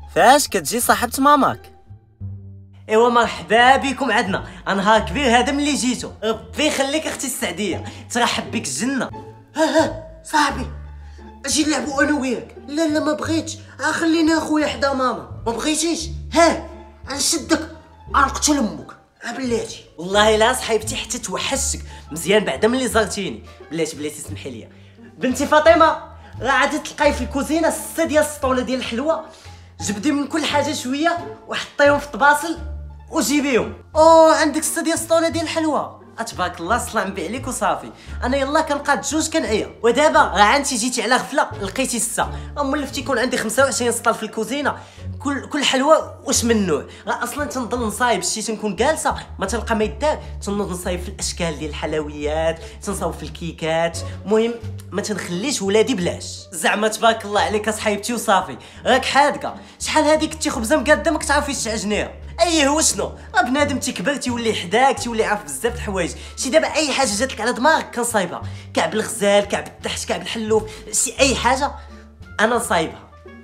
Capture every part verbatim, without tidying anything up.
فاش كتجي صاحبة ماماك؟ ايوا مرحبا بكم عندنا، نهار كبير هذا ملي جيتو. ربي يخليك اختي السعديه، ترحب بك الجنه. ها ها صاحبي اجي نلعبوا انا وياك. لا لا ما بغيتش، خليني اخويا حدا ماما. ما بغيتيش؟ ها غنشدك غنقتل امك بلاتي. والله لا صاحبتي حتى توحشتك مزيان بعدا ملي زرتيني. بلاتي بلاتي سمحي لي بنتي فاطمه، راه عادي تلقاي في الكوزينه ستة ديال السطوله ديال الحلوه، جبدي من كل حاجه شويه وحطيهم في الطباصل وجيبيهم. او عندك ستة ديال السطوله ديال الحلوه، تبارك الله صلاه نبي عليك وصافي. انا يلا كنقاد جوج كنعيا، ودابا راه انت جيتي على غفله لقيتي ستة، مولفتي يكون عندي خمسة وعشرين سطل في الكوزينه، كل كل حلوه واش من نوع. راه اصلا تنضل نصايب شتي تنكون جالسه ما تلقى ما يدار، تنوض نصايب في الاشكال ديال الحلويات، تنصاوب في الكيكات، المهم ما تنخليش ولادي بلاش. زعما تبارك الله عليك صاحبتي وصافي، راك حادقه. شحال هادي كنتي خبزه مقاده ما كتعرفيش تعجنيها. ايه هو شنو راه بنادم تيكبر تيولي حداك تيولي عارف بزاف د الحوايج. شي دابا اي حاجه جاتلك على دماغك كنصايبها، كعب الغزال كعب التحت كعب الحلوف، شي اي حاجه انا نصايبها.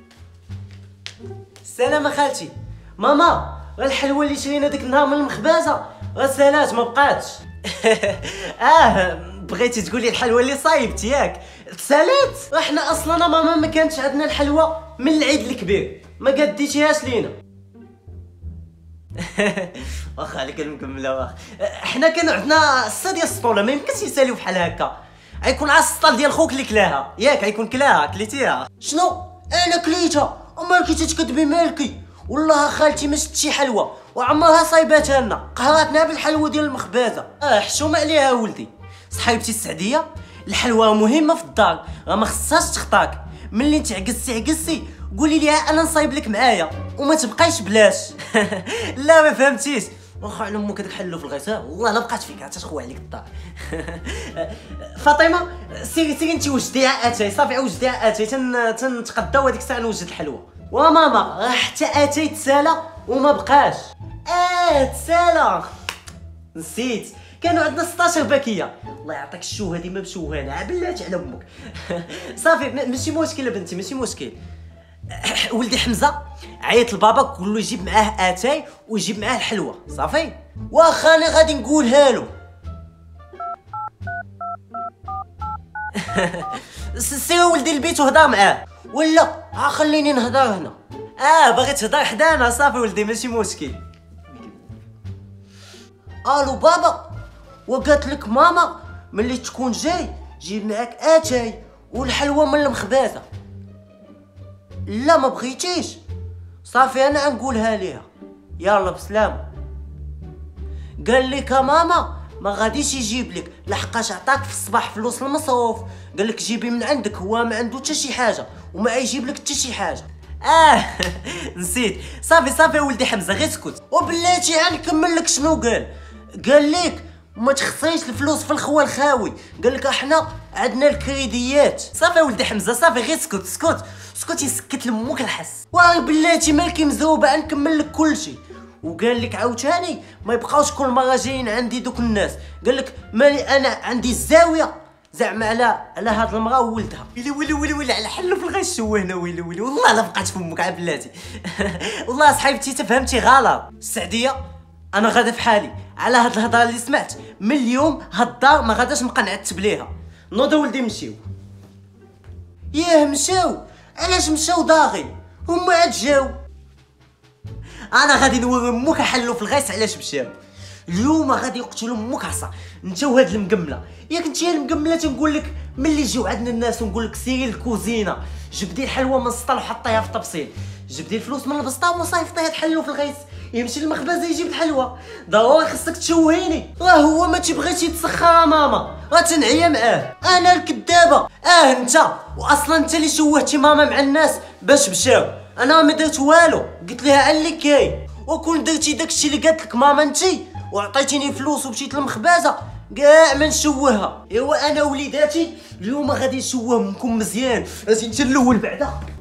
السلام خالتي. ماما راه الحلوه اللي شرينا ديك النهار من المخبازه راه سالات ما بقاتش. اه بغيتي تقولي الحلوه اللي صايبتي ياك تسالات؟ راه حنا اصلا ماما ما كانتش عندنا الحلوه من العيد الكبير، ما قديتيهاش لينا. واخا عليك المكمله واخا. حنا كان عندنا ستة ديال السطوله، ما يمكنش يساليو بحال هكا. غيكون على السطال ديال خوك اللي كلاها ياك، غيكون كلاها كليتيها. شنو انا كليتها؟ امالكي تتكذبي مالكي؟ والله خالتي ما شفت شي حلوه وعمرها صايباتها لنا، قهرتنا بالحلوه ديال المخبازه. اه حشومه عليها ولدي. صاحبتي السعديه الحلوه مهمه في الدار، راه ما خصهاش تخطاك. ملي انت عكستي عكستي قولي ليها انا نصايب لك معايا وما تبقايش بلاش. لا ما فهمتيش، واخا على امك هذاك حلو في الغيث والله لا بقات فيك حتى تخوى عليك الدار. فاطمه سيري سيري انت وجديها اتاي صافي، وجديها اتاي تن تنتقداو هذيك الساعه نوجد الحلوه. وماما راه حتى اتاي تسالى وما بقاش. اه تسالى نسيت، كانوا عندنا ستة عشر باكيه. الله يعطيك الشوهه ديما مشوهانه بلاتي على امك. صافي ماشي مشكل بنتي ماشي مشكل. ولدي حمزه عيط لبابا قول له يجيب معاه اتاي ويجيب معاه الحلوه صافي. واخا انا غادي نقولها له. سير ولدي البيت وهضر معاه. ولا ها خليني نهضر هنا. اه باغي تهضر حدانا صافي ولدي ماشي مشكل. الو بابا، وقالت لك ماما ملي تكون جاي جيب معاك اتاي والحلوه من المخبازه. لا ما بغيتيش؟ صافي انا نقولها ليها. يلا بسلامه. قال لك ماما ما غاديش يجيب لك لحقاش عطاك في الصباح فلوس المصروف، قال لك جيبي من عندك، هو ما عنده حتى شي حاجه وما يجيب لك حتى شي حاجه. اه نسيت. صافي صافي ولدي حمزه غير اسكت. وبلاتي غنكمل لك شنو قال. قال لك ما تخسريش الفلوس في الخوا الخاوي، قال لك احنا عندنا الكريديات. صافي ولدي حمزه صافي غير اسكت اسكت اسكت يسكت لمك الحس. واه بلاتي مالكي مزوبه نكمل لك كلشي. وقال لك عاوتاني ما يبقاوش كل مره جايين عندي دوك الناس، قال لك مالي انا عندي الزاويه زعما على على هاد المراه وولدها. ويلي ويلي ويلي ويلي على حلو في الغش هنا. ويلي ويلي والله لا بقات فمك عا بلاتي. والله صاحبتي تفهمتي غلط. السعديه انا غادا في حالي على هاد الهضره اللي سمعت من اليوم، هاد الدار ما غاداش نبقى نعتب ليها. نوضوا ولدي نمشيو. ياه مشاو؟ علاش مشاو داغي؟ هما عاد جاو. انا غادي نوري امك حلو في الغيس علاش مشاو. اليوم غادي يقتلوا امك عصا انت وهاد المقمله. ياك انت المقمله تنقول لك ملي يجيو عندنا الناس ونقول لك سيري للكوزينه جبدي الحلوه من السطل وحطيها في الطبسيل، جبدي الفلوس من البسطه وصيفطيها تحلو في الغيس، يمشي للمخبزه يجيب الحلوه. ضروري خصك تشوهيني. راه هو ما تيبغيش يتسخر ماما، راه تنعيا معاه. انا الكذابه. اه انت، واصلا انت اللي شوهتي ماما مع الناس باش مشاو. انا ما درت والو، قلت لها اللي كاين. وكون درتي داكشي اللي قالت لك ماما انتي وعطيتيني فلوس ومشيت للمخبازه كاع ما نشوهها. ايوا انا وليداتي اليوم غادي نشوهكم مزيان. اجي انت الاول بعدا.